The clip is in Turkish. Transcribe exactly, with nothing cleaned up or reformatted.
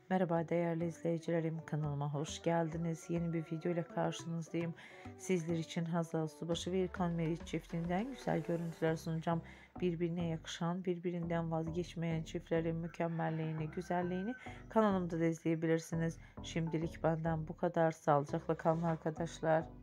Merhaba değerli izleyicilerim, kanalıma hoş geldiniz. Yeni bir video ile karşınızdayım. Sizler için Hazal Subaşı ve İlkan Meriç çiftinden güzel görüntüler sunacağım. Birbirine yakışan, birbirinden vazgeçmeyen çiftlerin mükemmelliğini, güzelliğini kanalımda da izleyebilirsiniz. Şimdilik benden bu kadar. Sağlıcakla kalın arkadaşlar.